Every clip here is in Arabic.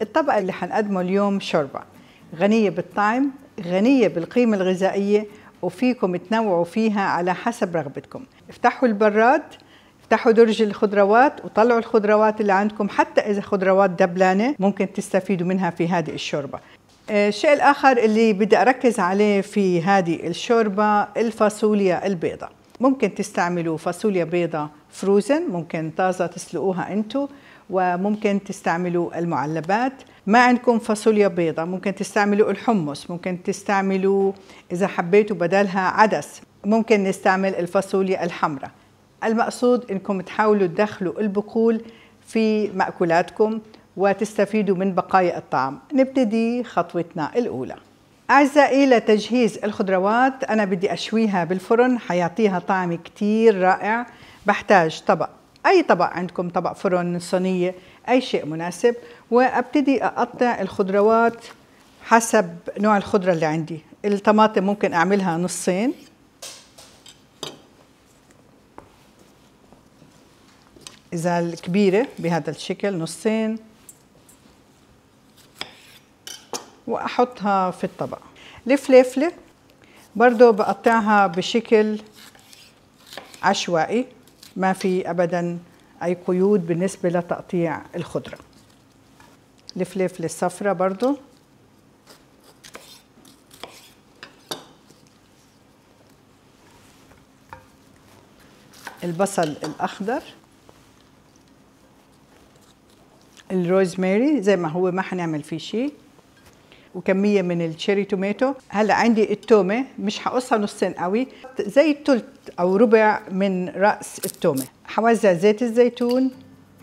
الطبق اللي حنقدمه اليوم شوربة غنية بالطعم، غنية بالقيمة الغذائية، وفيكم تنوعوا فيها على حسب رغبتكم. افتحوا البراد، افتحوا درج الخضروات وطلعوا الخضروات اللي عندكم، حتى إذا خضروات دبلانة ممكن تستفيدوا منها في هذه الشوربة. الشيء الآخر اللي بدي أركز عليه في هذه الشوربة الفاصوليا البيضاء. ممكن تستعملوا فاصوليا بيضاء فروزن، ممكن طازة تسلقوها انتو، وممكن تستعملوا المعلبات. ما عندكم فاصوليا بيضاء ممكن تستعملوا الحمص، ممكن تستعملوا إذا حبيتوا بدلها عدس، ممكن نستعمل الفاصوليا الحمراء. المقصود إنكم تحاولوا تدخلوا البقول في مأكولاتكم وتستفيدوا من بقايا الطعام. نبتدي خطوتنا الأولى. أعزائي، لتجهيز الخضروات أنا بدي أشويها بالفرن، حيعطيها طعم كتير رائع. بحتاج طبق، أي طبق عندكم، طبق فرن، صينية، أي شيء مناسب، وأبتدي أقطع الخضروات حسب نوع الخضرة اللي عندي. الطماطم ممكن أعملها نصين، إذا الكبيرة بهذا الشكل نصين، وأحطها في الطبق. الفلفلة برضو بقطعها بشكل عشوائي، ما في أبدا أي قيود بالنسبة لتقطيع الخضرة. الفلفلة الصفراء برضو، البصل الأخضر، الروزماري زي ما هو، ما حنعمل فيه شيء، وكمية من التشيري توماتو. هلا عندي التومة مش حقصها نصين قوي، زي الثلث أو ربع من رأس التومة. حوزع زيت الزيتون،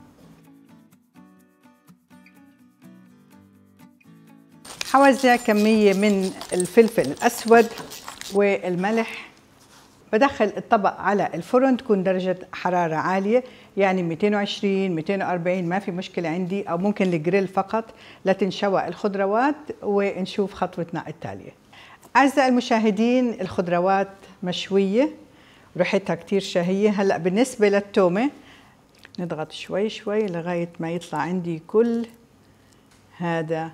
حوزع كمية من الفلفل الأسود والملح. بدخل الطبق على الفرن، تكون درجة حرارة عالية، يعني 220 240 ما في مشكلة عندي، أو ممكن الجريل فقط لتنشوى الخضروات. ونشوف خطوتنا التالية. أعزائي المشاهدين، الخضروات مشوية، ريحتها كتير شهية. هلأ بالنسبة للتومة نضغط شوي شوي لغاية ما يطلع عندي كل هذا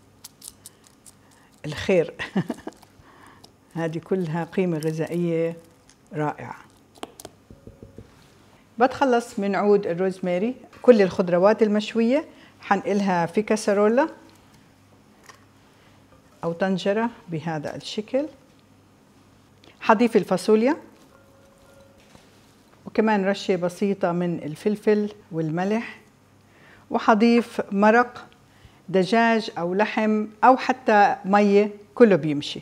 الخير. هذه كلها قيمة غذائية رائعة. بتخلص من عود الروزماري. كل الخضروات المشوية حنقلها في كاسرولة أو طنجرة بهذا الشكل. حضيف الفاصوليا، وكمان رشة بسيطة من الفلفل والملح، وحضيف مرق دجاج أو لحم أو حتى مية، كله بيمشي.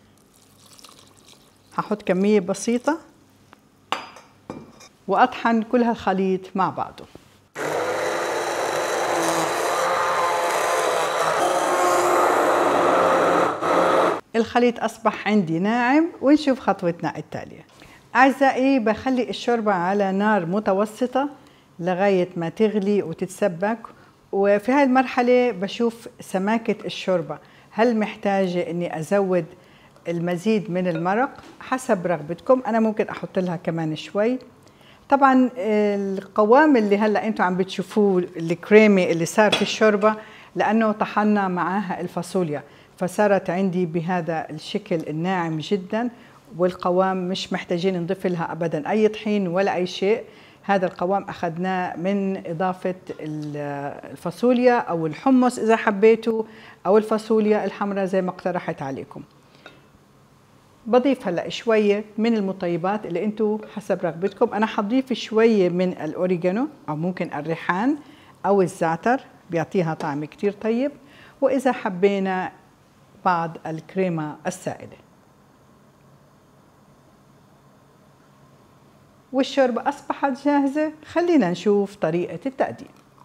هحط كمية بسيطة وأطحن كل هالخليط مع بعضه. الخليط أصبح عندي ناعم، ونشوف خطوتنا التالية. أعزائي، بخلي الشوربة على نار متوسطة لغاية ما تغلي وتتسبك، وفي هاي المرحلة بشوف سماكة الشوربة، هل محتاجة إني أزود المزيد من المرق حسب رغبتكم. أنا ممكن أحط لها كمان شوي. طبعا القوام اللي هلا انتم عم بتشوفوه الكريمي اللي صار في الشوربه، لانه طحنا معاها الفاصوليا، فصارت عندي بهذا الشكل الناعم جدا، والقوام مش محتاجين نضيف لها ابدا اي طحين ولا اي شيء. هذا القوام اخذناه من اضافه الفاصوليا او الحمص اذا حبيتوا، او الفاصوليا الحمراء زي ما اقترحت عليكم. بضيف هلا شويه من المطيبات اللي انتم حسب رغبتكم. انا حضيف شويه من الاوريجانو او ممكن الريحان او الزعتر، بيعطيها طعم كتير طيب. واذا حبينا بعض الكريمه السائله. والشوربه اصبحت جاهزه، خلينا نشوف طريقه التقديم.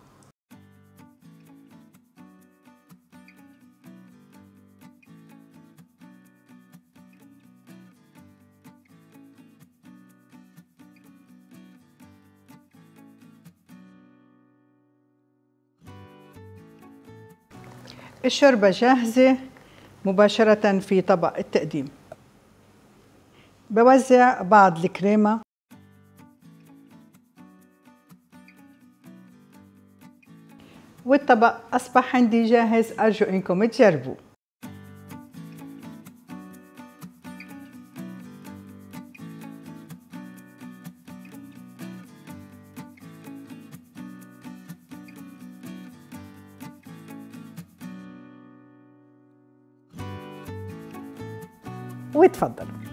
الشوربة جاهزة مباشرة في طبق التقديم. بوزع بعض الكريمة والطبق أصبح عندي جاهز، أرجو إنكم تجربوه. وتفضلوا.